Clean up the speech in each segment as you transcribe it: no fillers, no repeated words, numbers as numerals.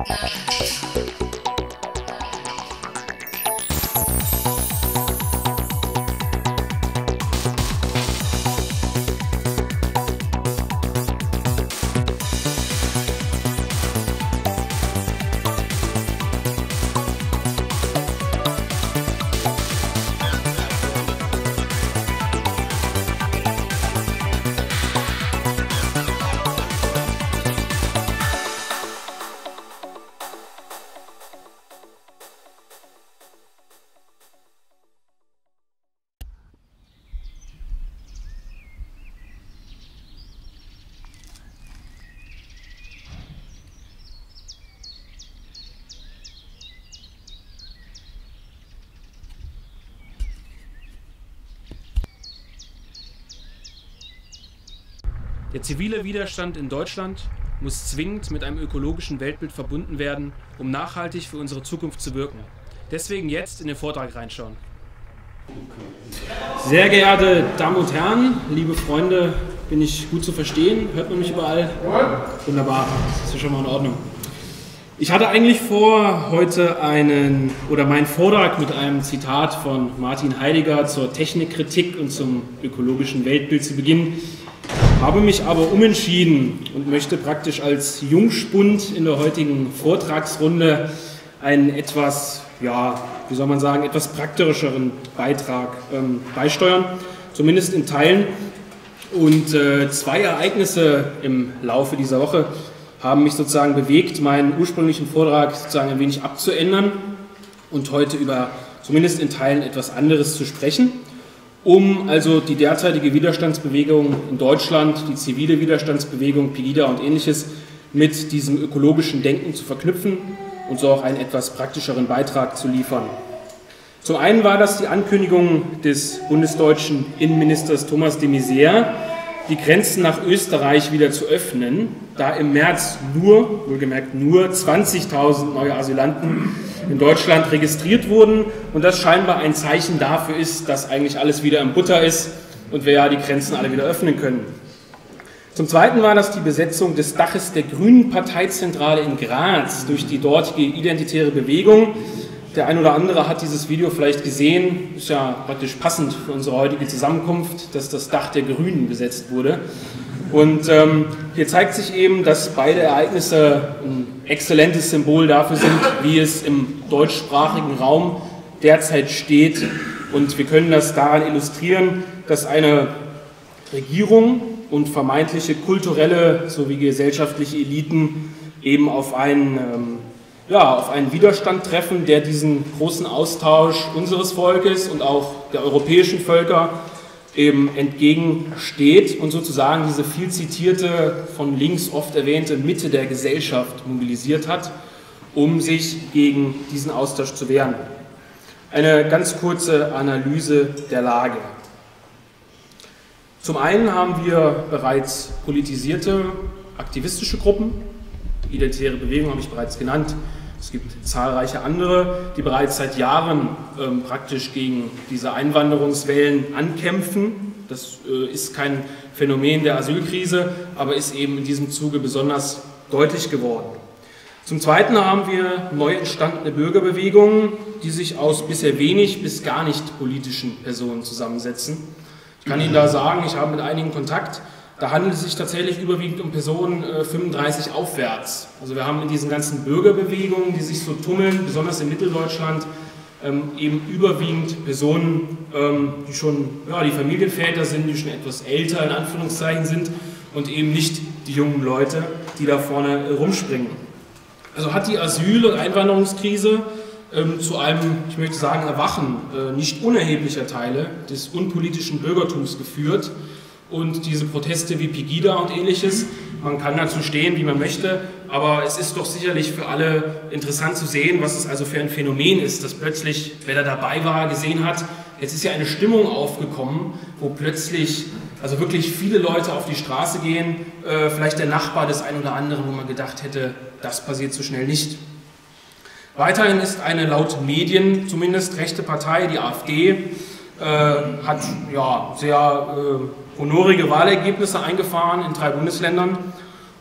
Der zivile Widerstand in Deutschland muss zwingend mit einem ökologischen Weltbild verbunden werden, um nachhaltig für unsere Zukunft zu wirken. Deswegen jetzt in den Vortrag reinschauen. Sehr geehrte Damen und Herren, liebe Freunde, bin ich gut zu verstehen? Hört man mich überall? Wunderbar, das ist ja schon mal in Ordnung. Ich hatte eigentlich vor, heute meinen Vortrag mit einem Zitat von Martin Heidegger zur Technikkritik und zum ökologischen Weltbild zu beginnen, habe mich aber umentschieden und möchte praktisch als Jungspund in der heutigen Vortragsrunde einen etwas, etwas praktischeren Beitrag beisteuern, zumindest in Teilen. Und zwei Ereignisse im Laufe dieser Woche haben mich sozusagen bewegt, meinen ursprünglichen Vortrag sozusagen ein wenig abzuändern und heute über zumindest in Teilen etwas anderes zu sprechen, um also die derzeitige Widerstandsbewegung in Deutschland, die zivile Widerstandsbewegung, Pegida und ähnliches, mit diesem ökologischen Denken zu verknüpfen und so auch einen etwas praktischeren Beitrag zu liefern. Zum einen war das die Ankündigung des bundesdeutschen Innenministers Thomas de Maizière, die Grenzen nach Österreich wieder zu öffnen, da im März wohlgemerkt nur 20.000 neue Asylanten in Deutschland registriert wurden und das scheinbar ein Zeichen dafür ist, dass eigentlich alles wieder im Butter ist und wir ja die Grenzen alle wieder öffnen können. Zum Zweiten war das die Besetzung des Daches der Grünen Parteizentrale in Graz durch die dortige identitäre Bewegung. Der ein oder andere hat dieses Video vielleicht gesehen, ist ja praktisch passend für unsere heutige Zusammenkunft, dass das Dach der Grünen besetzt wurde. Und hier zeigt sich eben, dass beide Ereignisse ein exzellentes Symbol dafür sind, wie es im deutschsprachigen Raum derzeit steht. Und wir können das daran illustrieren, dass eine Regierung und vermeintliche kulturelle sowie gesellschaftliche Eliten eben auf einen Widerstand treffen, der diesen großen Austausch unseres Volkes und auch der europäischen Völker eben entgegensteht und sozusagen diese viel zitierte, von links oft erwähnte Mitte der Gesellschaft mobilisiert hat, um sich gegen diesen Austausch zu wehren. Eine ganz kurze Analyse der Lage. Zum einen haben wir bereits politisierte, aktivistische Gruppen, identitäre Bewegung habe ich bereits genannt. Es gibt zahlreiche andere, die bereits seit Jahren praktisch gegen diese Einwanderungswellen ankämpfen. Das ist kein Phänomen der Asylkrise, aber ist eben in diesem Zuge besonders deutlich geworden. Zum Zweiten haben wir neu entstandene Bürgerbewegungen, die sich aus bisher wenig bis gar nicht politischen Personen zusammensetzen. Ich kann Ihnen da sagen, ich habe mit einigen Kontakt. Da handelt es sich tatsächlich überwiegend um Personen 35 aufwärts. Also wir haben in diesen ganzen Bürgerbewegungen, die sich so tummeln, besonders in Mitteldeutschland, eben überwiegend Personen, die schon die Familienväter sind, die schon etwas älter in Anführungszeichen sind und eben nicht die jungen Leute, die da vorne rumspringen. Also hat die Asyl- und Einwanderungskrise zu einem, ich möchte sagen, Erwachen nicht unerheblicher Teile des unpolitischen Bürgertums geführt. Und diese Proteste wie Pegida und ähnliches, man kann dazu stehen, wie man möchte, aber es ist doch sicherlich für alle interessant zu sehen, was es also für ein Phänomen ist, dass plötzlich, wer da dabei war, gesehen hat, jetzt ist ja eine Stimmung aufgekommen, wo plötzlich also wirklich viele Leute auf die Straße gehen, vielleicht der Nachbar des einen oder anderen, wo man gedacht hätte, das passiert so schnell nicht. Weiterhin ist eine laut Medien zumindest rechte Partei, die AfD, hat sehr honorige Wahlergebnisse eingefahren in 3 Bundesländern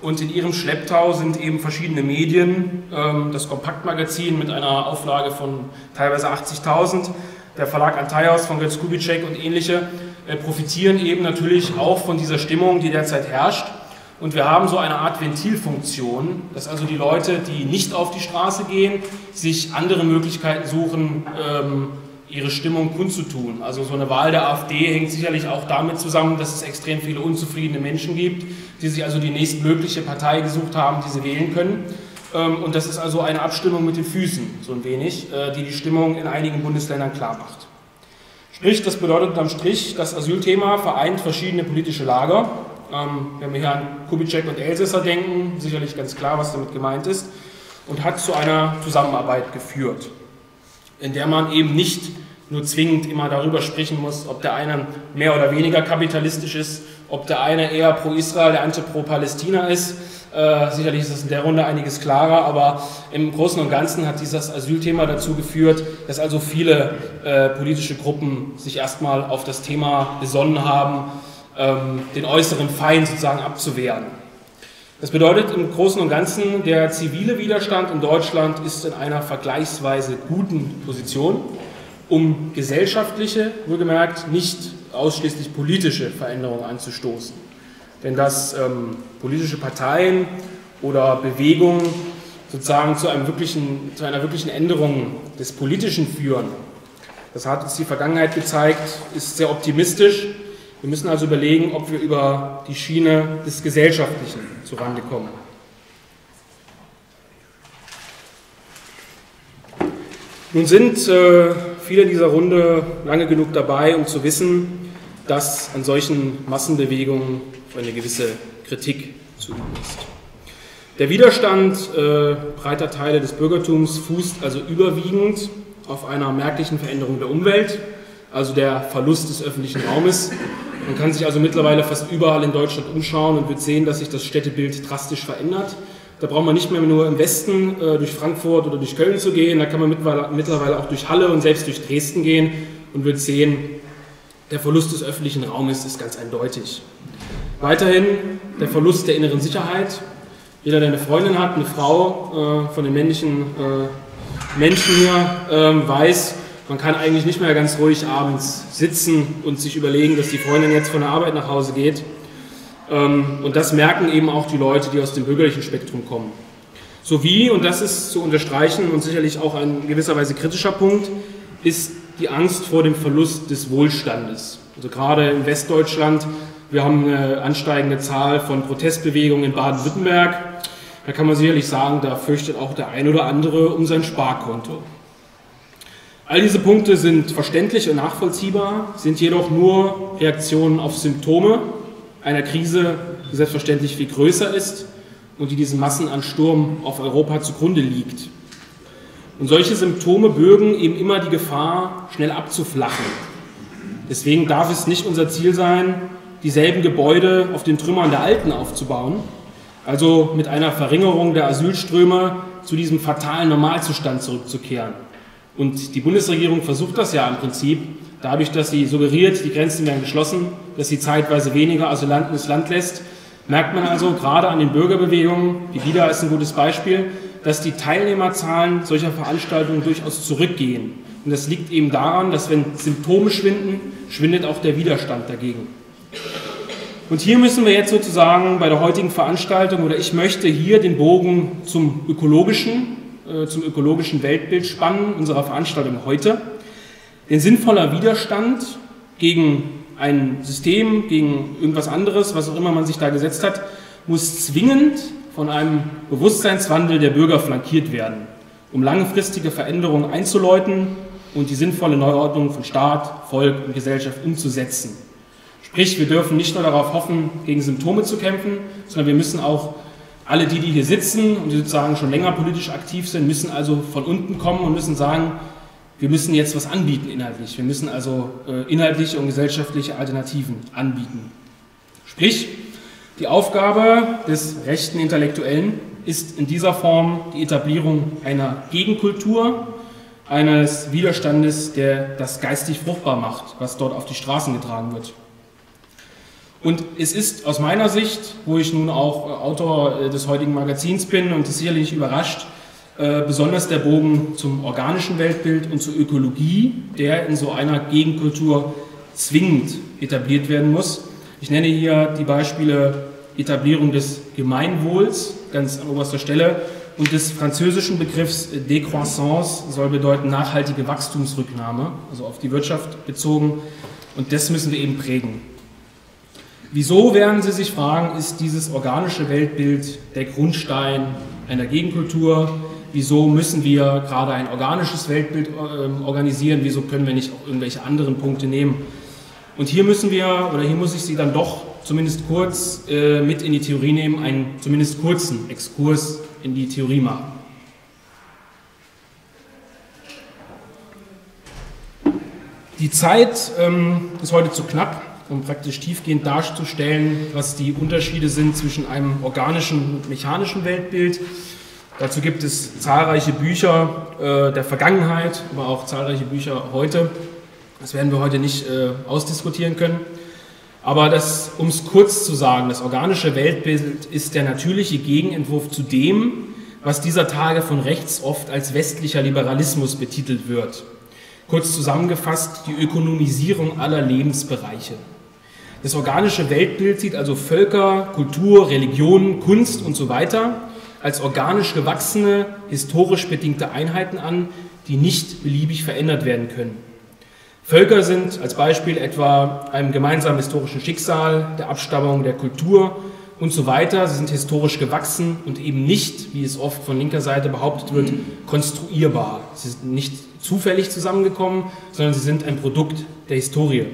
Und in ihrem Schlepptau sind eben verschiedene Medien, das Kompaktmagazin mit einer Auflage von teilweise 80.000, der Verlag Antaios von Götz Kubitschek und ähnliche, profitieren eben natürlich auch von dieser Stimmung, die derzeit herrscht. Und wir haben so eine Art Ventilfunktion, dass also die Leute, die nicht auf die Straße gehen, sich andere Möglichkeiten suchen, ihre Stimmung kundzutun. Also so eine Wahl der AfD hängt sicherlich auch damit zusammen, dass es extrem viele unzufriedene Menschen gibt, die sich also die nächstmögliche Partei gesucht haben, die sie wählen können. Und das ist also eine Abstimmung mit den Füßen, so ein wenig, die die Stimmung in einigen Bundesländern klar macht. Sprich, das bedeutet unterm Strich, das Asylthema vereint verschiedene politische Lager. Wenn wir hier an Kubitschek und Elsässer denken, sicherlich ganz klar, was damit gemeint ist, und hat zu einer Zusammenarbeit geführt, in der man eben nicht nur zwingend immer darüber sprechen muss, ob der eine mehr oder weniger kapitalistisch ist, ob der eine eher pro Israel, der andere pro Palästina ist. Sicherlich ist das in der Runde einiges klarer, aber im Großen und Ganzen hat dieses Asylthema dazu geführt, dass also viele politische Gruppen sich erstmal auf das Thema besonnen haben, den äußeren Feind sozusagen abzuwehren. Das bedeutet im Großen und Ganzen, der zivile Widerstand in Deutschland ist in einer vergleichsweise guten Position, um gesellschaftliche, wohlgemerkt, nicht ausschließlich politische Veränderungen anzustoßen. Denn dass politische Parteien oder Bewegungen sozusagen zu einer wirklichen Änderung des Politischen führen, das hat uns die Vergangenheit gezeigt, ist sehr optimistisch. Wir müssen also überlegen, ob wir über die Schiene des Gesellschaftlichen zurande kommen. Nun sind viele in dieser Runde lange genug dabei, um zu wissen, dass an solchen Massenbewegungen eine gewisse Kritik zu üben ist. Der Widerstand breiter Teile des Bürgertums fußt also überwiegend auf einer merklichen Veränderung der Umwelt, also der Verlust des öffentlichen Raumes. Man kann sich also mittlerweile fast überall in Deutschland umschauen und wird sehen, dass sich das Städtebild drastisch verändert. Da braucht man nicht mehr nur im Westen durch Frankfurt oder durch Köln zu gehen, da kann man mittlerweile auch durch Halle und selbst durch Dresden gehen und wird sehen, der Verlust des öffentlichen Raumes ist ganz eindeutig. Weiterhin der Verlust der inneren Sicherheit. Jeder, der eine Freundin hat, eine Frau von den männlichen Menschen hier, weiß, man kann eigentlich nicht mehr ganz ruhig abends sitzen und sich überlegen, dass die Freundin jetzt von der Arbeit nach Hause geht. Und das merken eben auch die Leute, die aus dem bürgerlichen Spektrum kommen. Sowie, und das ist zu unterstreichen und sicherlich auch ein gewisser Weise kritischer Punkt, ist die Angst vor dem Verlust des Wohlstandes. Also gerade in Westdeutschland, wir haben eine ansteigende Zahl von Protestbewegungen in Baden-Württemberg. Da kann man sicherlich sagen, da fürchtet auch der ein oder andere um sein Sparkonto. All diese Punkte sind verständlich und nachvollziehbar, sind jedoch nur Reaktionen auf Symptome einer Krise, die selbstverständlich viel größer ist und die diesem Massenansturm auf Europa zugrunde liegt. Und solche Symptome bürgen eben immer die Gefahr, schnell abzuflachen. Deswegen darf es nicht unser Ziel sein, dieselben Gebäude auf den Trümmern der Alten aufzubauen, also mit einer Verringerung der Asylströme zu diesem fatalen Normalzustand zurückzukehren. Und die Bundesregierung versucht das ja im Prinzip, dadurch, dass sie suggeriert, die Grenzen werden geschlossen, dass sie zeitweise weniger Asylanten ins Land lässt, merkt man also gerade an den Bürgerbewegungen, die Pegida ist ein gutes Beispiel, dass die Teilnehmerzahlen solcher Veranstaltungen durchaus zurückgehen. Und das liegt eben daran, dass wenn Symptome schwinden, schwindet auch der Widerstand dagegen. Und hier müssen wir jetzt sozusagen bei der heutigen Veranstaltung, oder ich möchte hier den Bogen zum ökologischen Weltbild spannen, unserer Veranstaltung heute. Denn sinnvoller Widerstand gegen ein System, gegen irgendwas anderes, was auch immer man sich da gesetzt hat, muss zwingend von einem Bewusstseinswandel der Bürger flankiert werden, um langfristige Veränderungen einzuläuten und die sinnvolle Neuordnung von Staat, Volk und Gesellschaft umzusetzen. Sprich, wir dürfen nicht nur darauf hoffen, gegen Symptome zu kämpfen, sondern wir müssen auch alle die hier sitzen und die sozusagen schon länger politisch aktiv sind, müssen also von unten kommen und müssen sagen, wir müssen jetzt was anbieten inhaltlich. Wir müssen also inhaltliche und gesellschaftliche Alternativen anbieten. Sprich, die Aufgabe des rechten Intellektuellen ist in dieser Form die Etablierung einer Gegenkultur, eines Widerstandes, der das geistig fruchtbar macht, was dort auf die Straßen getragen wird. Und es ist aus meiner Sicht, wo ich nun auch Autor des heutigen Magazins bin und das sicherlich nicht überrascht, besonders der Bogen zum organischen Weltbild und zur Ökologie, der in so einer Gegenkultur zwingend etabliert werden muss. Ich nenne hier die Beispiele Etablierung des Gemeinwohls, ganz an oberster Stelle, und des französischen Begriffs Décroissance soll bedeuten nachhaltige Wachstumsrücknahme, also auf die Wirtschaft bezogen, und das müssen wir eben prägen. Wieso, werden Sie sich fragen, ist dieses organische Weltbild der Grundstein einer Gegenkultur? Wieso müssen wir gerade ein organisches Weltbild organisieren? Wieso können wir nicht auch irgendwelche anderen Punkte nehmen? Und hier müssen wir, oder hier muss ich Sie dann doch zumindest kurz mit in die Theorie nehmen, einen zumindest kurzen Exkurs in die Theorie machen. Die Zeit ist heute zu knapp, um praktisch tiefgehend darzustellen, was die Unterschiede sind zwischen einem organischen und mechanischen Weltbild. Dazu gibt es zahlreiche Bücher der Vergangenheit, aber auch zahlreiche Bücher heute. Das werden wir heute nicht ausdiskutieren können. Aber um es kurz zu sagen, das organische Weltbild ist der natürliche Gegenentwurf zu dem, was dieser Tage von rechts oft als westlicher Liberalismus betitelt wird. Kurz zusammengefasst, die Ökonomisierung aller Lebensbereiche. Das organische Weltbild sieht also Völker, Kultur, Religionen, Kunst und so weiter als organisch gewachsene, historisch bedingte Einheiten an, die nicht beliebig verändert werden können. Völker sind als Beispiel etwa einem gemeinsamen historischen Schicksal, der Abstammung, der Kultur und so weiter. Sie sind historisch gewachsen und eben nicht, wie es oft von linker Seite behauptet wird, konstruierbar. Sie sind nicht zufällig zusammengekommen, sondern sie sind ein Produkt der Historie.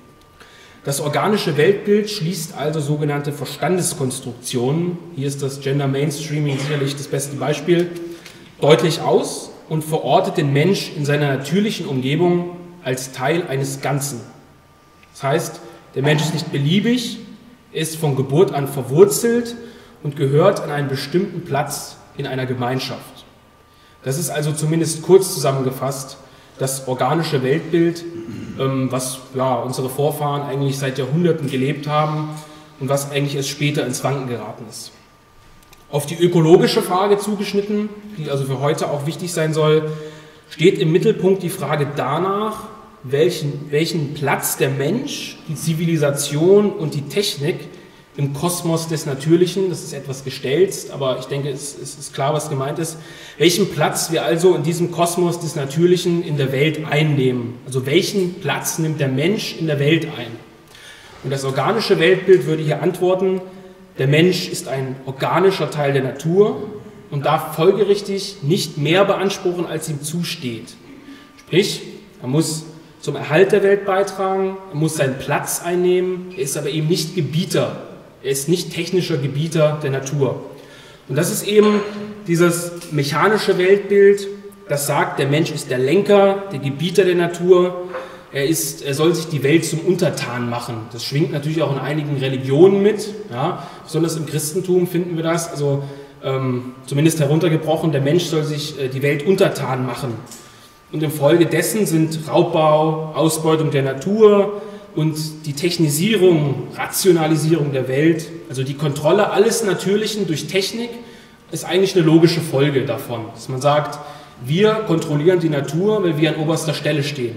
Das organische Weltbild schließt also sogenannte Verstandeskonstruktionen, hier ist das Gender Mainstreaming sicherlich das beste Beispiel, deutlich aus und verortet den Mensch in seiner natürlichen Umgebung als Teil eines Ganzen. Das heißt, der Mensch ist nicht beliebig, er ist von Geburt an verwurzelt und gehört an einen bestimmten Platz in einer Gemeinschaft. Das ist also zumindest kurz zusammengefasst das organische Weltbild, was unsere Vorfahren eigentlich seit Jahrhunderten gelebt haben und was eigentlich erst später ins Wanken geraten ist. Auf die ökologische Frage zugeschnitten, die also für heute auch wichtig sein soll, steht im Mittelpunkt die Frage danach, welchen Platz der Mensch, die Zivilisation und die Technik im Kosmos des Natürlichen, das ist etwas gestelzt, aber ich denke, es ist klar, was gemeint ist, welchen Platz wir also in diesem Kosmos des Natürlichen in der Welt einnehmen. Also welchen Platz nimmt der Mensch in der Welt ein? Und das organische Weltbild würde hier antworten, der Mensch ist ein organischer Teil der Natur und darf folgerichtig nicht mehr beanspruchen, als ihm zusteht. Sprich, er muss zum Erhalt der Welt beitragen, er muss seinen Platz einnehmen, er ist aber eben nicht Gebieter, er ist nicht technischer Gebieter der Natur. Und das ist eben dieses mechanische Weltbild, das sagt, der Mensch ist der Lenker, der Gebieter der Natur, er soll sich die Welt zum Untertan machen. Das schwingt natürlich auch in einigen Religionen mit, ja, besonders im Christentum finden wir das, also zumindest heruntergebrochen, der Mensch soll sich die Welt untertan machen. Und infolgedessen sind Raubbau, Ausbeutung der Natur und die Technisierung, Rationalisierung der Welt, also die Kontrolle alles Natürlichen durch Technik, ist eigentlich eine logische Folge davon. Dass man sagt, wir kontrollieren die Natur, weil wir an oberster Stelle stehen.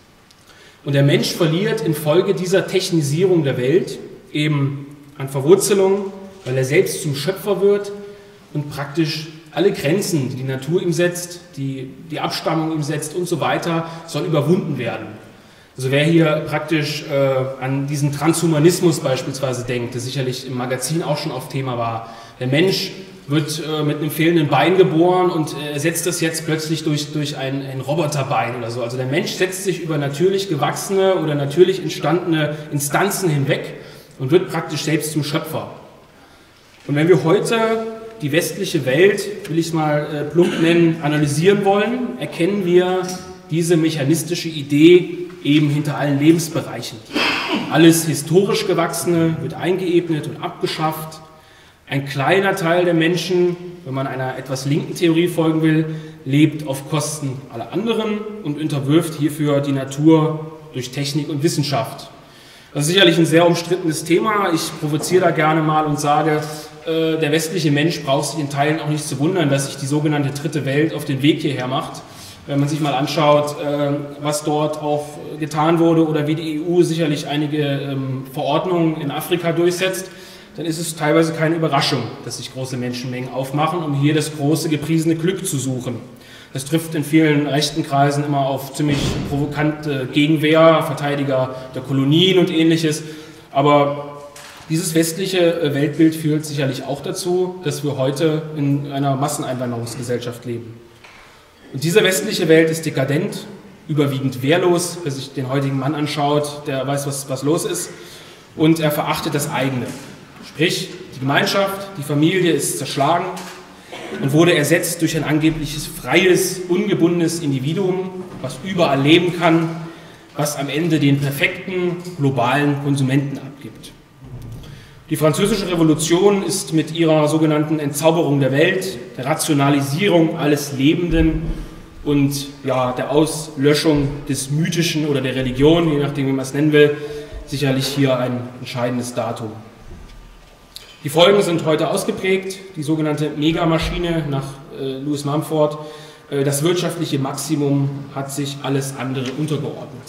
Und der Mensch verliert infolge dieser Technisierung der Welt eben an Verwurzelung, weil er selbst zum Schöpfer wird und praktisch alle Grenzen, die die Natur ihm setzt, die Abstammung ihm setzt und so weiter, sollen überwunden werden. Also wer hier praktisch an diesen Transhumanismus beispielsweise denkt, der sicherlich im Magazin auch schon oft Thema war, der Mensch wird mit einem fehlenden Bein geboren und ersetzt das jetzt plötzlich durch ein Roboterbein oder so. Also der Mensch setzt sich über natürlich gewachsene oder natürlich entstandene Instanzen hinweg und wird praktisch selbst zum Schöpfer. Und wenn wir heute die westliche Welt, will ich es mal plump nennen, analysieren wollen, erkennen wir diese mechanistische Idee eben hinter allen Lebensbereichen. Alles historisch Gewachsene wird eingeebnet und abgeschafft. Ein kleiner Teil der Menschen, wenn man einer etwas linken Theorie folgen will, lebt auf Kosten aller anderen und unterwirft hierfür die Natur durch Technik und Wissenschaft. Das ist sicherlich ein sehr umstrittenes Thema. Ich provoziere da gerne mal und sage, der westliche Mensch braucht sich in Teilen auch nicht zu wundern, dass sich die sogenannte dritte Welt auf den Weg hierher macht. Wenn man sich mal anschaut, was dort auch getan wurde oder wie die EU sicherlich einige Verordnungen in Afrika durchsetzt, dann ist es teilweise keine Überraschung, dass sich große Menschenmengen aufmachen, um hier das große gepriesene Glück zu suchen. Das trifft in vielen rechten Kreisen immer auf ziemlich provokante Gegenwehr, Verteidiger der Kolonien und Ähnliches. Aber dieses westliche Weltbild führt sicherlich auch dazu, dass wir heute in einer Masseneinwanderungsgesellschaft leben. Und diese westliche Welt ist dekadent, überwiegend wehrlos. Wer sich den heutigen Mann anschaut, der weiß, was los ist. Und er verachtet das eigene. Sprich, die Gemeinschaft, die Familie ist zerschlagen und wurde ersetzt durch ein angebliches freies, ungebundenes Individuum, was überall leben kann, was am Ende den perfekten globalen Konsumenten abgibt. Die Französische Revolution ist mit ihrer sogenannten Entzauberung der Welt, der Rationalisierung alles Lebenden und ja, der Auslöschung des Mythischen oder der Religion, je nachdem wie man es nennen will, sicherlich hier ein entscheidendes Datum. Die Folgen sind heute ausgeprägt, die sogenannte Megamaschine nach Lewis Mumford. Das wirtschaftliche Maximum hat sich alles andere untergeordnet.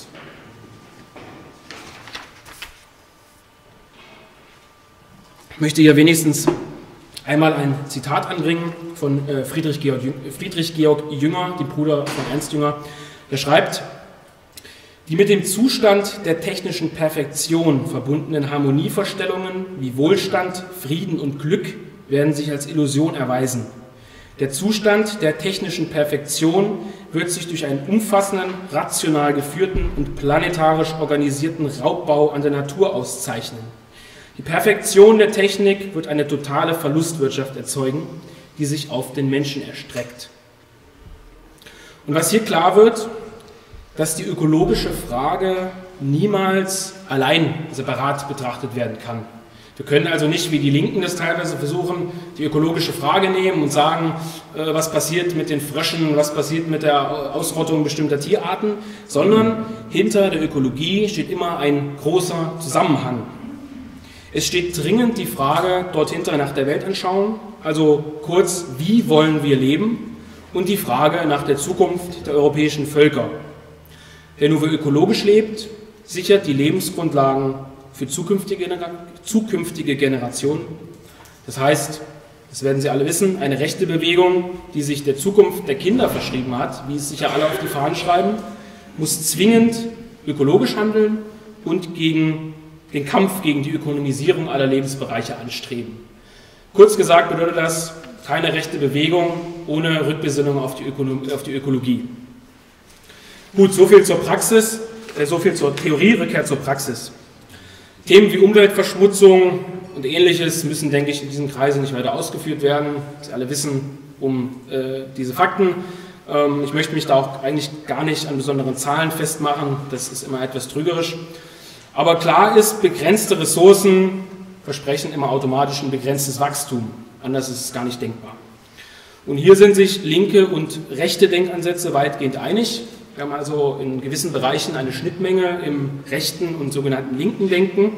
Ich möchte hier wenigstens einmal ein Zitat anbringen von Friedrich Georg Jünger, dem Bruder von Ernst Jünger. Der schreibt: Die mit dem Zustand der technischen Perfektion verbundenen Harmonievorstellungen wie Wohlstand, Frieden und Glück werden sich als Illusion erweisen. Der Zustand der technischen Perfektion wird sich durch einen umfassenden, rational geführten und planetarisch organisierten Raubbau an der Natur auszeichnen. Die Perfektion der Technik wird eine totale Verlustwirtschaft erzeugen, die sich auf den Menschen erstreckt. Und was hier klar wird, dass die ökologische Frage niemals allein separat betrachtet werden kann. Wir können also nicht, wie die Linken das teilweise versuchen, die ökologische Frage nehmen und sagen, was passiert mit den Fröschen, was passiert mit der Ausrottung bestimmter Tierarten, sondern hinter der Ökologie steht immer ein großer Zusammenhang. Es steht dringend die Frage dort hinter nach der Weltanschauung, also kurz, wie wollen wir leben, und die Frage nach der Zukunft der europäischen Völker. Wer nur ökologisch lebt, sichert die Lebensgrundlagen für zukünftige Generationen. Das heißt, das werden Sie alle wissen, eine rechte Bewegung, die sich der Zukunft der Kinder verschrieben hat, wie es sich ja alle auf die Fahnen schreiben, muss zwingend ökologisch handeln und gegen den Kampf gegen die Ökonomisierung aller Lebensbereiche anstreben. Kurz gesagt bedeutet das, keine rechte Bewegung ohne Rückbesinnung auf die Ökologie. Gut, soviel zur Praxis, soviel zur Theorie, Rückkehr zur Praxis. Themen wie Umweltverschmutzung und Ähnliches müssen, denke ich, in diesen Kreisen nicht weiter ausgeführt werden. Sie alle wissen um diese Fakten. Ich möchte mich da auch eigentlich gar nicht an besonderen Zahlen festmachen, das ist immer etwas trügerisch. Aber klar ist, begrenzte Ressourcen versprechen immer automatisch ein begrenztes Wachstum. Anders ist es gar nicht denkbar. Und hier sind sich linke und rechte Denkansätze weitgehend einig. Wir haben also in gewissen Bereichen eine Schnittmenge im rechten und sogenannten linken Denken.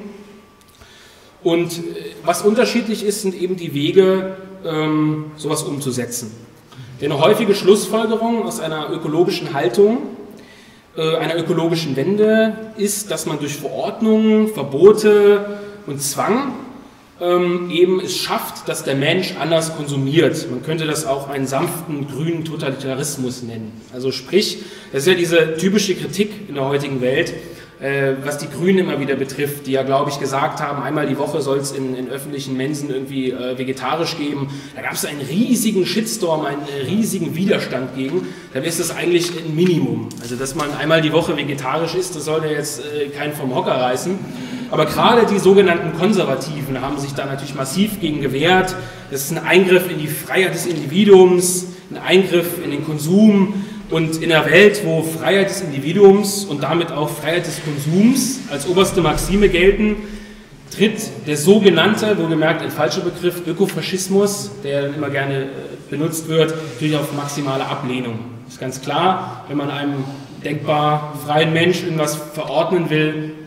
Und was unterschiedlich ist, sind eben die Wege, sowas umzusetzen. Denn eine häufige Schlussfolgerung aus einer ökologischen Haltung, einer ökologischen Wende ist, dass man durch Verordnungen, Verbote und Zwang eben es schafft, dass der Mensch anders konsumiert. Man könnte das auch einen sanften grünen Totalitarismus nennen. Also sprich, das ist ja diese typische Kritik in der heutigen Welt, was die Grünen immer wieder betrifft, die ja, glaube ich, gesagt haben, einmal die Woche soll es in öffentlichen Mensen irgendwie vegetarisch geben. Da gab es einen riesigen Shitstorm, einen riesigen Widerstand gegen. Da ist es eigentlich ein Minimum. Also, dass man einmal die Woche vegetarisch isst, das sollte jetzt keinen vom Hocker reißen. Aber gerade die sogenannten Konservativen haben sich da natürlich massiv gegen gewehrt. Das ist ein Eingriff in die Freiheit des Individuums, ein Eingriff in den Konsum. Und in einer Welt, wo Freiheit des Individuums und damit auch Freiheit des Konsums als oberste Maxime gelten, tritt der sogenannte, wohlgemerkt ein falscher Begriff, Ökofaschismus, der dann immer gerne benutzt wird, natürlich auf maximale Ablehnung. Das ist ganz klar, wenn man einem denkbar freien Mensch irgendwas verordnen will,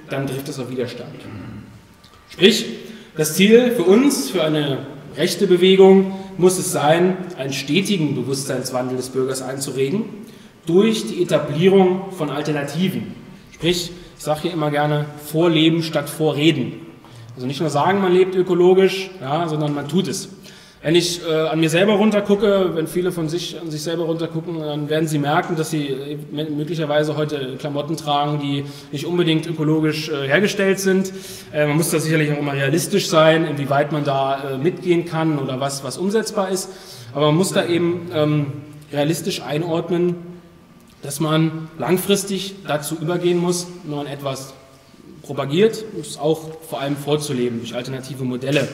dann trifft es auf Widerstand. Sprich, das Ziel für uns, für eine rechte Bewegung, muss es sein, einen stetigen Bewusstseinswandel des Bürgers einzuregen, durch die Etablierung von Alternativen. Sprich, ich sage hier immer gerne, vorleben statt vorreden. Also nicht nur sagen, man lebt ökologisch, ja, sondern man tut es. Wenn ich an mir selber runtergucke, wenn viele von sich an sich selber runtergucken, dann werden sie merken, dass sie möglicherweise heute Klamotten tragen, die nicht unbedingt ökologisch hergestellt sind. Man muss da sicherlich auch immer realistisch sein, inwieweit man da mitgehen kann oder was umsetzbar ist. Aber man muss da eben realistisch einordnen, dass man langfristig dazu übergehen muss, wenn man etwas propagiert, es auch vor allem vorzuleben durch alternative Modelle.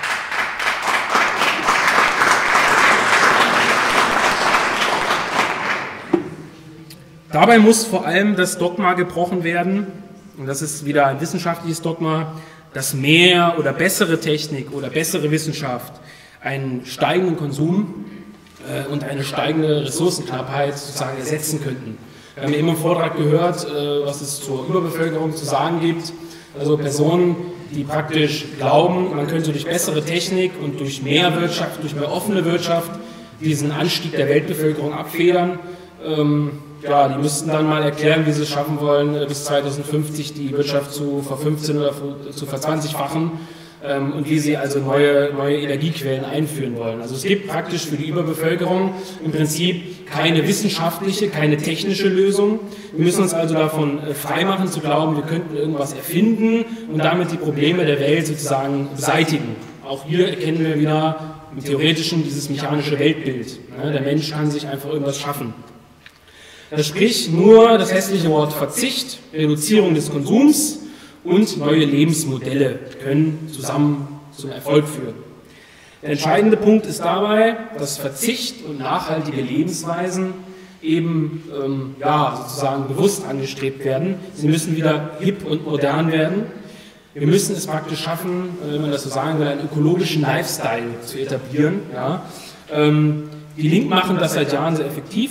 Dabei muss vor allem das Dogma gebrochen werden, und das ist wieder ein wissenschaftliches Dogma, dass mehr oder bessere Technik oder bessere Wissenschaft einen steigenden Konsum und eine steigende Ressourcenknappheit sozusagen ersetzen könnten. Wir haben eben im Vortrag gehört, was es zur Überbevölkerung zu sagen gibt. Also Personen, die praktisch glauben, man könnte durch bessere Technik und durch mehr Wirtschaft, durch mehr offene Wirtschaft diesen Anstieg der Weltbevölkerung abfedern. Ja, die müssten dann mal erklären, wie sie es schaffen wollen, bis 2050 die Wirtschaft zu ver-15 oder zu ver-20-fachen und wie sie also neue Energiequellen einführen wollen. Also es gibt praktisch für die Überbevölkerung im Prinzip keine wissenschaftliche, keine technische Lösung. Wir müssen uns also davon freimachen zu glauben, wir könnten irgendwas erfinden und damit die Probleme der Welt sozusagen beseitigen. Auch hier erkennen wir wieder im Theoretischen dieses mechanische Weltbild. Der Mensch kann sich einfach irgendwas schaffen. Sprich, nur das hässliche Wort Verzicht, Reduzierung des Konsums und neue Lebensmodelle können zusammen zum Erfolg führen. Der entscheidende Punkt ist dabei, dass Verzicht und nachhaltige Lebensweisen eben sozusagen bewusst angestrebt werden. Sie müssen wieder hip und modern werden. Wir müssen es praktisch schaffen, wenn man das so sagen will, einen ökologischen Lifestyle zu etablieren. Ja. Die Linken machen das seit Jahren sehr effektiv.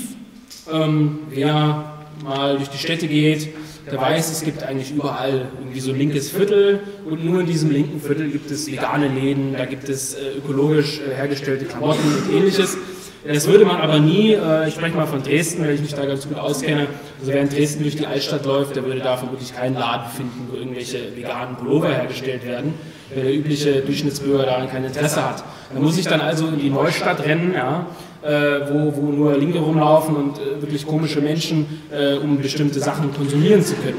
Wer mal durch die Städte geht, der weiß, es gibt eigentlich überall irgendwie so ein linkes Viertel und nur in diesem linken Viertel gibt es vegane Läden, da gibt es ökologisch hergestellte Klamotten und ähnliches. Das würde man aber nie, ich spreche mal von Dresden, weil ich mich da ganz gut auskenne, also wer in Dresden durch die Altstadt läuft, der würde da vermutlich keinen Laden finden, wo irgendwelche veganen Pullover hergestellt werden, weil der übliche Durchschnittsbürger daran kein Interesse hat. Da muss ich dann also in die Neustadt rennen, ja, wo nur Linke rumlaufen und wirklich komische Menschen, um bestimmte Sachen konsumieren zu können.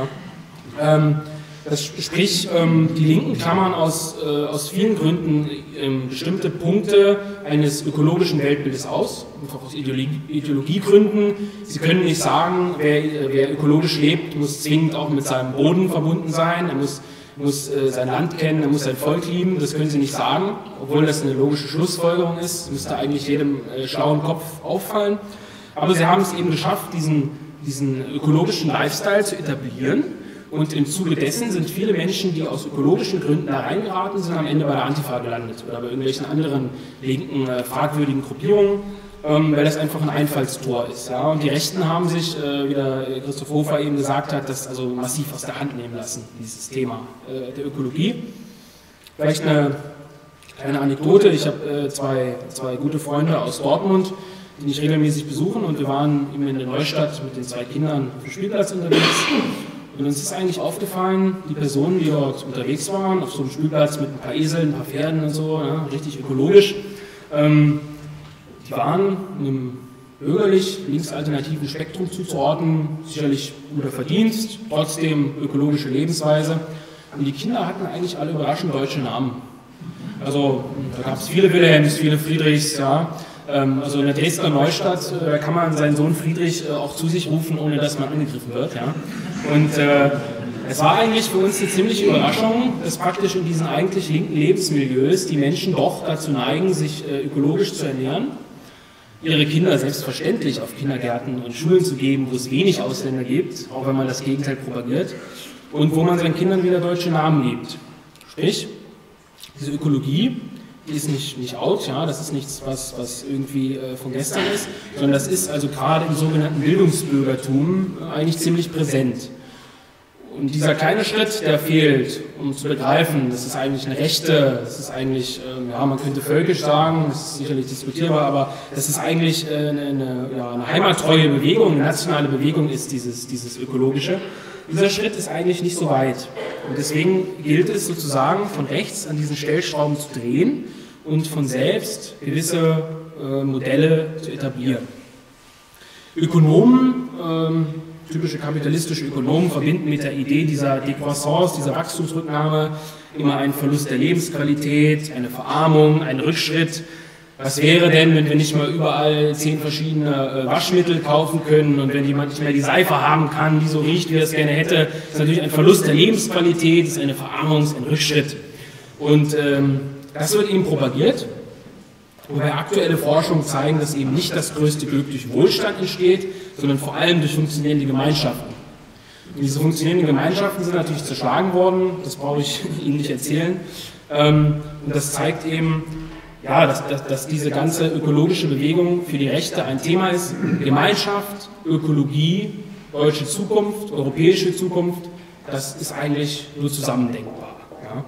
Ja. Sprich, die Linken klammern aus vielen Gründen bestimmte Punkte eines ökologischen Weltbildes aus, einfach aus Ideologiegründen. Sie können nicht sagen, wer ökologisch lebt, muss zwingend auch mit seinem Boden verbunden sein, er muss sein Land kennen, er muss sein Volk lieben, das können sie nicht sagen, obwohl das eine logische Schlussfolgerung ist, müsste eigentlich jedem schlauen Kopf auffallen. Aber sie haben es eben geschafft, diesen ökologischen Lifestyle zu etablieren. Und im Zuge dessen sind viele Menschen, die aus ökologischen Gründen da reingeraten sind, am Ende bei der Antifa gelandet oder bei irgendwelchen anderen linken, fragwürdigen Gruppierungen, weil das einfach ein Einfallstor ist. Ja? Und die Rechten haben sich, wie der Christoph Hofer eben gesagt hat, das also massiv aus der Hand nehmen lassen, dieses Thema der Ökologie. Vielleicht eine kleine Anekdote, ich habe zwei gute Freunde aus Dortmund, die mich regelmäßig besuchen und wir waren eben in der Neustadt mit den 2 Kindern auf dem Spielplatz unterwegs. Und uns ist eigentlich aufgefallen, die Personen, die dort unterwegs waren, auf so einem Spielplatz mit ein paar Eseln, ein paar Pferden und so, ja, richtig ökologisch, die waren einem bürgerlich linksalternativen Spektrum zuzuordnen, sicherlich guter Verdienst, trotzdem ökologische Lebensweise. Und die Kinder hatten eigentlich alle überraschend deutsche Namen. Also da gab es viele Wilhelms, viele Friedrichs, ja. Also in der Dresdner Neustadt kann man seinen Sohn Friedrich auch zu sich rufen, ohne dass man angegriffen wird. Ja. Und es war eigentlich für uns eine ziemliche Überraschung, dass praktisch in diesen eigentlich linken Lebensmilieus die Menschen doch dazu neigen, sich ökologisch zu ernähren, ihre Kinder selbstverständlich auf Kindergärten und Schulen zu geben, wo es wenig Ausländer gibt, auch wenn man das Gegenteil propagiert, und wo man seinen Kindern wieder deutsche Namen gibt. Sprich, diese Ökologie, die ist nicht out, ja, das ist nichts, was irgendwie von gestern ist, sondern das ist also gerade im sogenannten Bildungsbürgertum eigentlich ziemlich präsent. Und dieser kleine Schritt, der fehlt, um zu begreifen, das ist eigentlich eine Rechte, das ist eigentlich, ja, man könnte völkisch sagen, das ist sicherlich diskutierbar, aber das ist eigentlich eine heimattreue Bewegung, eine nationale Bewegung ist dieses Ökologische. Dieser Schritt ist eigentlich nicht so weit. Und deswegen gilt es sozusagen, von rechts an diesen Stellschrauben zu drehen und von selbst gewisse Modelle zu etablieren. Ökonomen, typische kapitalistische Ökonomen, verbinden mit der Idee dieser Décroissance, dieser Wachstumsrücknahme, immer einen Verlust der Lebensqualität, eine Verarmung, einen Rückschritt. Was wäre denn, wenn wir nicht mal überall 10 verschiedene Waschmittel kaufen können und wenn jemand nicht mehr die Seife haben kann, die so riecht, wie er es gerne hätte? Das ist natürlich ein Verlust der Lebensqualität, das ist eine Verarmung, das ist ein Rückschritt. Und das wird eben propagiert. Wobei aktuelle Forschungen zeigen, dass eben nicht das größte Glück durch Wohlstand entsteht, sondern vor allem durch funktionierende Gemeinschaften. Und diese funktionierenden Gemeinschaften sind natürlich zerschlagen worden, das brauche ich Ihnen nicht erzählen. Und das zeigt eben, ja, dass diese ganze ökologische Bewegung für die Rechte ein Thema ist. Gemeinschaft, Ökologie, deutsche Zukunft, europäische Zukunft, das ist eigentlich nur zusammen denkbar. Ja.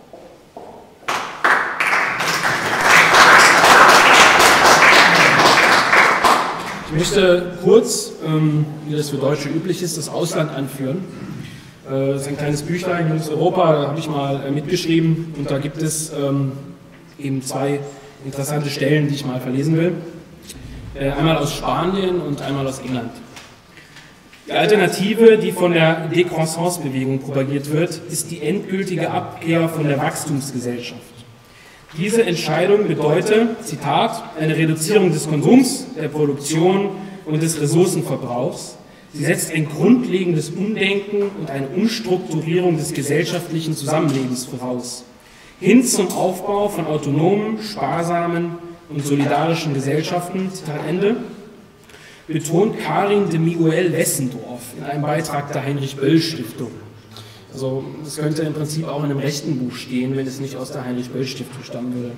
Ich möchte kurz, wie das für Deutsche üblich ist, das Ausland anführen. Das ist ein kleines Büchlein, Junges Europa, da habe ich mal mitgeschrieben und da gibt es eben 2 interessante Stellen, die ich mal verlesen will. Einmal aus Spanien und einmal aus England. Die Alternative, die von der Décroissance-Bewegung propagiert wird, ist die endgültige Abkehr von der Wachstumsgesellschaft. Diese Entscheidung bedeutet, Zitat, eine Reduzierung des Konsums, der Produktion und des Ressourcenverbrauchs. Sie setzt ein grundlegendes Umdenken und eine Umstrukturierung des gesellschaftlichen Zusammenlebens voraus. Hin zum Aufbau von autonomen, sparsamen und solidarischen Gesellschaften, Zitat Ende, betont Karin de Miguel-Wessendorf in einem Beitrag der Heinrich-Böll-Stiftung. Also das könnte im Prinzip auch in einem rechten Buch stehen, wenn es nicht aus der Heinrich-Böll-Stiftung stammen würde.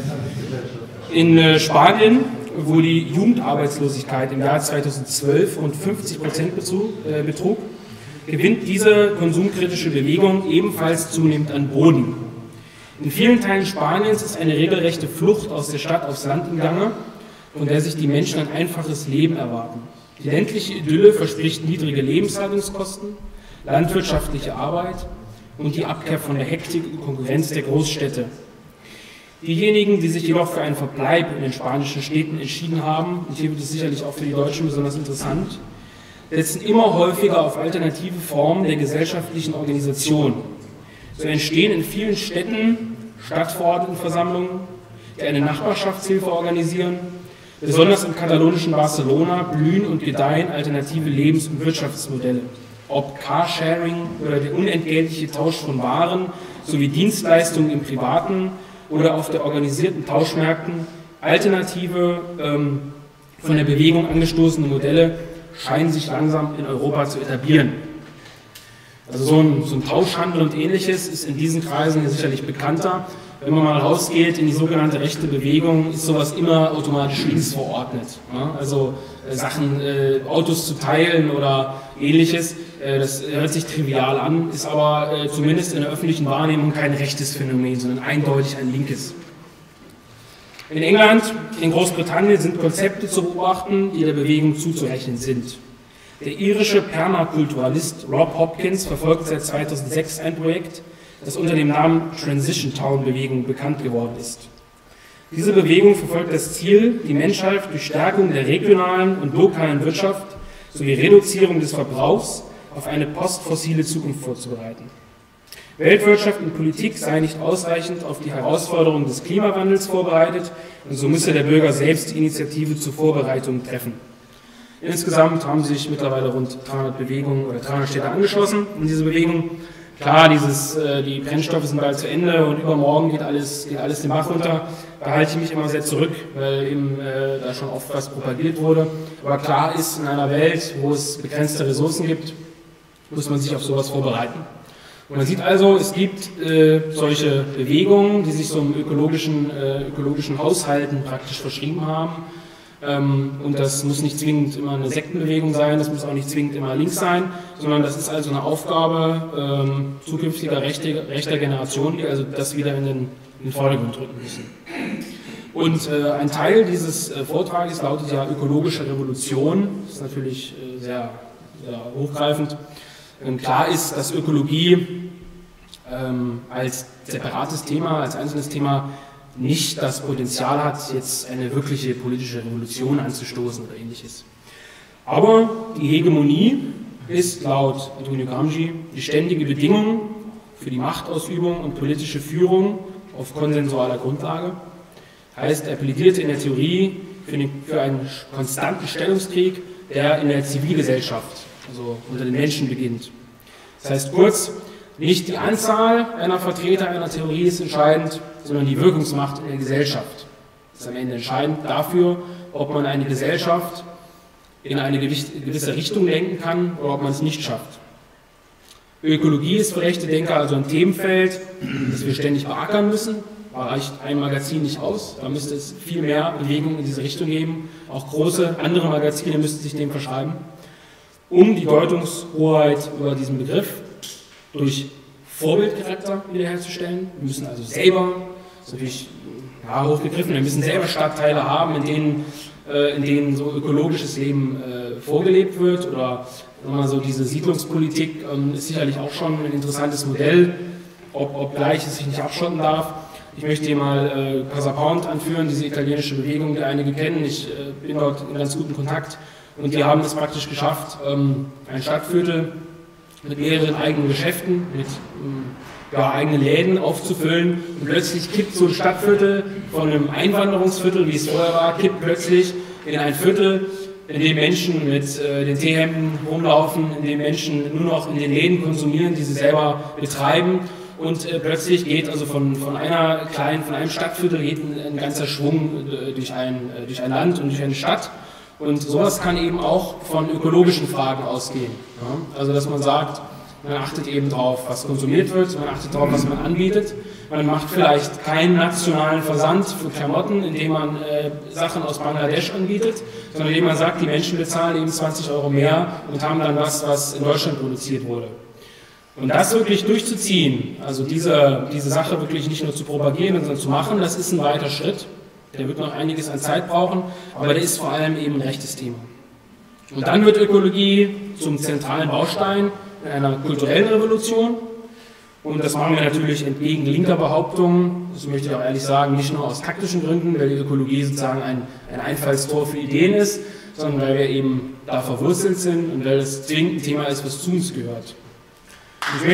In Spanien, wo die Jugendarbeitslosigkeit im Jahr 2012 rund 50% betrug, gewinnt diese konsumkritische Bewegung ebenfalls zunehmend an Boden. In vielen Teilen Spaniens ist eine regelrechte Flucht aus der Stadt aufs Land im Gange, von der sich die Menschen ein einfaches Leben erwarten. Die ländliche Idylle verspricht niedrige Lebenshaltungskosten, landwirtschaftliche Arbeit und die Abkehr von der Hektik und Konkurrenz der Großstädte. Diejenigen, die sich jedoch für einen Verbleib in den spanischen Städten entschieden haben, und hier wird es sicherlich auch für die Deutschen besonders interessant, setzen immer häufiger auf alternative Formen der gesellschaftlichen Organisation. So entstehen in vielen Städten Stadtverordnetenversammlungen, die eine Nachbarschaftshilfe organisieren. Besonders im katalonischen Barcelona blühen und gedeihen alternative Lebens- und Wirtschaftsmodelle. Ob Carsharing oder der unentgeltliche Tausch von Waren sowie Dienstleistungen im Privaten oder auf der organisierten Tauschmärkten, alternative, von der Bewegung angestoßene Modelle scheinen sich langsam in Europa zu etablieren. Also so ein Tauschhandel und Ähnliches ist in diesen Kreisen sicherlich bekannter. Wenn man mal rausgeht in die sogenannte rechte Bewegung, ist sowas immer automatisch links verordnet. Ja? Also Sachen, Autos zu teilen oder Ähnliches, das hört sich trivial an, ist aber zumindest in der öffentlichen Wahrnehmung kein rechtes Phänomen, sondern eindeutig ein linkes. In England, in Großbritannien sind Konzepte zu beobachten, die der Bewegung zuzurechnen sind. Der irische Permakulturalist Rob Hopkins verfolgt seit 2006 ein Projekt, das unter dem Namen Transition Town Bewegung bekannt geworden ist. Diese Bewegung verfolgt das Ziel, die Menschheit durch Stärkung der regionalen und lokalen Wirtschaft sowie Reduzierung des Verbrauchs auf eine postfossile Zukunft vorzubereiten. Weltwirtschaft und Politik sei nicht ausreichend auf die Herausforderungen des Klimawandels vorbereitet und so müsse der Bürger selbst die Initiative zur Vorbereitung treffen. Insgesamt haben sich mittlerweile rund 300 Bewegungen oder 300 Städte angeschlossen in diese Bewegung. Klar, die Brennstoffe sind bald zu Ende und übermorgen geht alles den Bach runter. Da halte ich mich immer sehr zurück, weil eben da schon oft was propagiert wurde. Aber klar ist, in einer Welt, wo es begrenzte Ressourcen gibt, muss man sich auf sowas vorbereiten. Und man sieht also, es gibt solche Bewegungen, die sich so im ökologischen Haushalten praktisch verschrieben haben. Und das muss nicht zwingend immer eine Sektenbewegung sein, das muss auch nicht zwingend immer links sein, sondern das ist also eine Aufgabe zukünftiger rechter Generationen, die also das wieder in den Vordergrund rücken müssen. Und ein Teil dieses Vortrages lautet ja ökologische Revolution. Das ist natürlich sehr, sehr hochgreifend. Klar ist, dass Ökologie als separates Thema, als einzelnes Thema nicht das Potenzial hat, jetzt eine wirkliche politische Revolution anzustoßen oder ähnliches. Aber die Hegemonie ist laut Antonio Gramsci die ständige Bedingung für die Machtausübung und politische Führung auf konsensualer Grundlage. Heißt, er plädierte in der Theorie für einen konstanten Stellungskrieg, der in der Zivilgesellschaft, also unter den Menschen beginnt. Das heißt kurz, nicht die Anzahl einer Vertreter einer Theorie ist entscheidend, sondern die Wirkungsmacht in der Gesellschaft. Das ist am Ende entscheidend dafür, ob man eine Gesellschaft in eine gewisse Richtung lenken kann oder ob man es nicht schafft. Ökologie ist für rechte Denker also ein Themenfeld, das wir ständig beackern müssen. Da reicht ein Magazin nicht aus, da müsste es viel mehr Bewegung in diese Richtung geben. Auch große andere Magazine müssten sich dem verschreiben, um die Deutungshoheit über diesen Begriff durch Vorbildcharakter wiederherzustellen. Wir müssen also selber, das ist natürlich hochgegriffen, wir müssen selber Stadtteile haben, in denen so ökologisches Leben vorgelebt wird. Oder so diese Siedlungspolitik ist sicherlich auch schon ein interessantes Modell, obgleich es sich nicht abschotten darf. Ich möchte hier mal Casa Pound anführen, diese italienische Bewegung, die einige kennen. Ich bin dort in ganz guten Kontakt und die haben es praktisch geschafft, ein Stadtviertel mit mehreren eigenen Geschäften, mit eigenen Läden aufzufüllen. Und plötzlich kippt so ein Stadtviertel von einem Einwanderungsviertel, wie es vorher war, kippt plötzlich in ein Viertel, in dem Menschen mit den Teehemden rumlaufen, in dem Menschen nur noch in den Läden konsumieren, die sie selber betreiben. Und plötzlich geht also von einem Stadtviertel geht ein ganzer Schwung durch ein Land und durch eine Stadt. Und sowas kann eben auch von ökologischen Fragen ausgehen. Ja? Also dass man sagt, man achtet eben darauf, was konsumiert wird, man achtet darauf, was man anbietet. Man macht vielleicht keinen nationalen Versand für Klamotten, indem man Sachen aus Bangladesch anbietet, sondern indem man sagt, die Menschen bezahlen eben 20 € mehr und haben dann was in Deutschland produziert wurde. Und das wirklich durchzuziehen, also diese Sache wirklich nicht nur zu propagieren, sondern zu machen, das ist ein weiter Schritt. Der wird noch einiges an Zeit brauchen, aber der ist vor allem eben ein rechtes Thema. Und dann wird Ökologie zum zentralen Baustein in einer kulturellen Revolution. Und das machen wir natürlich entgegen linker Behauptungen, das möchte ich auch ehrlich sagen, nicht nur aus taktischen Gründen, weil die Ökologie sozusagen ein Einfallstor für Ideen ist, sondern weil wir eben da verwurzelt sind und weil es zwingend ein Thema ist, was zu uns gehört. Ich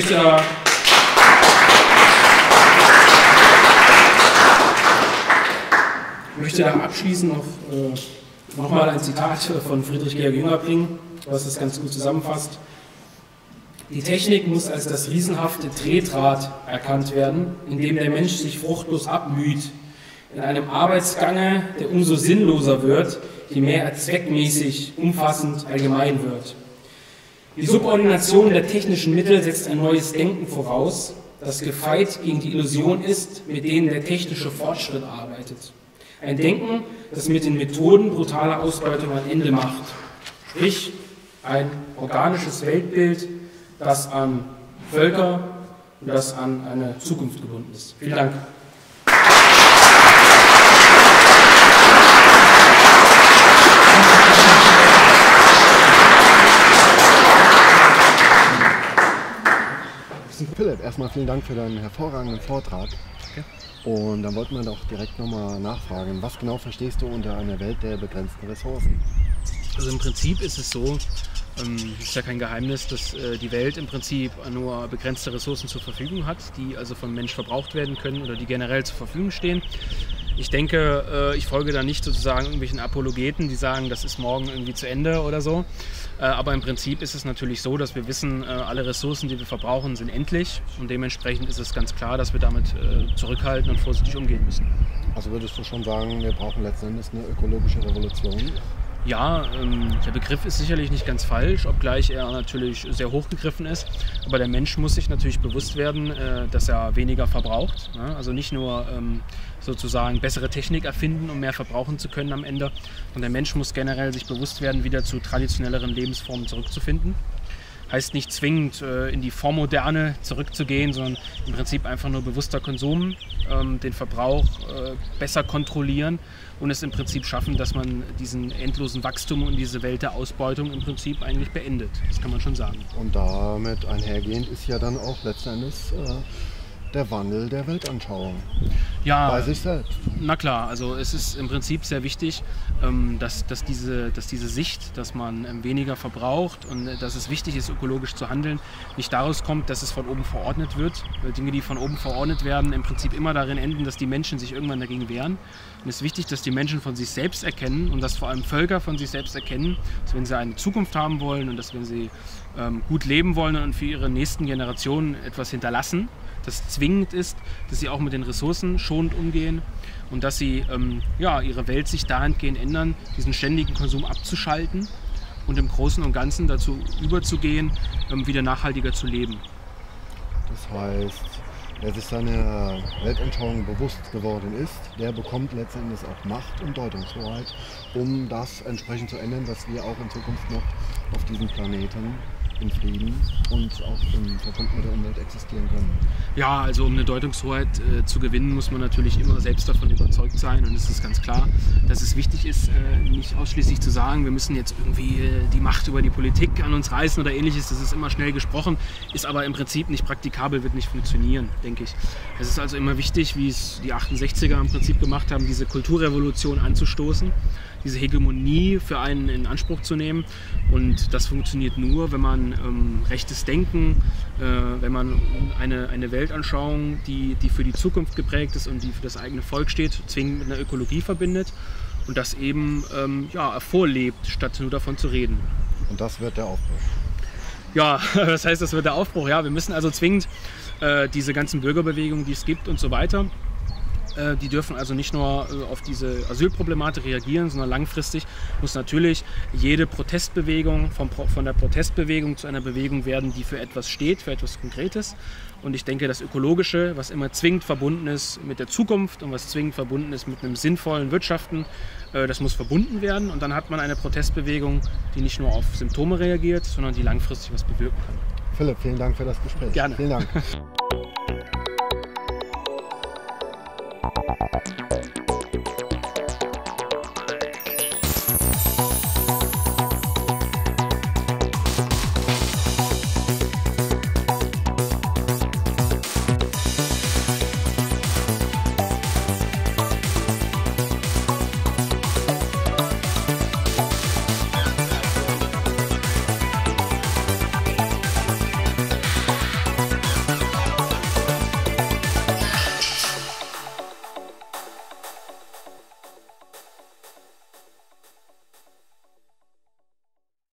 möchte da abschließend nochmal ein Zitat von Friedrich Georg Jünger bringen, was das ganz gut zusammenfasst. Die Technik muss als das riesenhafte Tretrad erkannt werden, in dem der Mensch sich fruchtlos abmüht, in einem Arbeitsgange, der umso sinnloser wird, je mehr er zweckmäßig, umfassend, allgemein wird. Die Subordination der technischen Mittel setzt ein neues Denken voraus, das gefeit gegen die Illusion ist, mit denen der technische Fortschritt arbeitet. Ein Denken, das mit den Methoden brutaler Ausbeutung ein Ende macht. Sprich, ein organisches Weltbild, das an Völker und das an eine Zukunft gebunden ist. Vielen Dank. Philipp, erstmal vielen Dank für deinen hervorragenden Vortrag. Okay. Und dann wollten wir doch direkt nochmal nachfragen, was genau verstehst du unter einer Welt der begrenzten Ressourcen? Also im Prinzip ist es so, ist ja kein Geheimnis, dass die Welt im Prinzip nur begrenzte Ressourcen zur Verfügung hat, die also vom Mensch verbraucht werden können oder die generell zur Verfügung stehen. Ich denke, ich folge da nicht sozusagen irgendwelchen Apologeten, die sagen, das ist morgen irgendwie zu Ende oder so. Aber im Prinzip ist es natürlich so, dass wir wissen, alle Ressourcen, die wir verbrauchen, sind endlich. Und dementsprechend ist es ganz klar, dass wir damit zurückhalten und vorsichtig umgehen müssen. Also würdest du schon sagen, wir brauchen letzten Endes eine ökologische Revolution? Ja, der Begriff ist sicherlich nicht ganz falsch, obgleich er natürlich sehr hochgegriffen ist. Aber der Mensch muss sich natürlich bewusst werden, dass er weniger verbraucht. Ja? Also nicht nur sozusagen bessere Technik erfinden, um mehr verbrauchen zu können am Ende. Und der Mensch muss generell sich bewusst werden, wieder zu traditionelleren Lebensformen zurückzufinden. Heißt nicht zwingend in die Vormoderne zurückzugehen, sondern im Prinzip einfach nur bewusster Konsum, den Verbrauch besser kontrollieren und es im Prinzip schaffen, dass man diesen endlosen Wachstum und diese Welt der Ausbeutung im Prinzip eigentlich beendet. Das kann man schon sagen. Und damit einhergehend ist ja dann auch letzten Endes der Wandel der Weltanschauung. Ja, bei sich selbst. Na klar, also es ist im Prinzip sehr wichtig, dass diese Sicht, dass man weniger verbraucht und dass es wichtig ist, ökologisch zu handeln, nicht daraus kommt, dass es von oben verordnet wird. Weil Dinge, die von oben verordnet werden, im Prinzip immer darin enden, dass die Menschen sich irgendwann dagegen wehren. Und es ist wichtig, dass die Menschen von sich selbst erkennen und dass vor allem Völker von sich selbst erkennen, dass wenn sie eine Zukunft haben wollen und dass wenn sie gut leben wollen und für ihre nächsten Generationen etwas hinterlassen, das zwingend ist, dass sie auch mit den Ressourcen schonend umgehen und dass sie ihre Welt sich dahingehend ändern, diesen ständigen Konsum abzuschalten und im Großen und Ganzen dazu überzugehen, wieder nachhaltiger zu leben. Das heißt, wer sich seiner Weltanschauung bewusst geworden ist, der bekommt letztendlich auch Macht und Deutungshoheit, um das entsprechend zu ändern, dass wir auch in Zukunft noch auf diesem Planeten in Frieden und auch im Verbund mit der Umwelt existieren können. Ja, also um eine Deutungshoheit zu gewinnen, muss man natürlich immer selbst davon überzeugt sein und es ist ganz klar, dass es wichtig ist, nicht ausschließlich zu sagen, wir müssen jetzt irgendwie die Macht über die Politik an uns reißen oder ähnliches, das ist immer schnell gesprochen, ist aber im Prinzip nicht praktikabel, wird nicht funktionieren, denke ich. Es ist also immer wichtig, wie es die 68er im Prinzip gemacht haben, diese Kulturrevolution anzustoßen, diese Hegemonie für einen in Anspruch zu nehmen und das funktioniert nur, wenn man rechtes Denken, wenn man eine Weltanschauung, die für die Zukunft geprägt ist und die für das eigene Volk steht, zwingend mit einer Ökologie verbindet und das eben vorlebt, statt nur davon zu reden. Und das wird der Aufbruch. Ja, was heißt, das wird der Aufbruch? Ja, wir müssen also zwingend diese ganzen Bürgerbewegungen, die es gibt und so weiter, die dürfen also nicht nur auf diese Asylproblematik reagieren, sondern langfristig muss natürlich jede Protestbewegung von der Protestbewegung zu einer Bewegung werden, die für etwas steht, für etwas Konkretes. Und ich denke, das Ökologische, was immer zwingend verbunden ist mit der Zukunft und was zwingend verbunden ist mit einem sinnvollen Wirtschaften, das muss verbunden werden. Und dann hat man eine Protestbewegung, die nicht nur auf Symptome reagiert, sondern die langfristig was bewirken kann. Philipp, vielen Dank für das Gespräch. Gerne. Vielen Dank.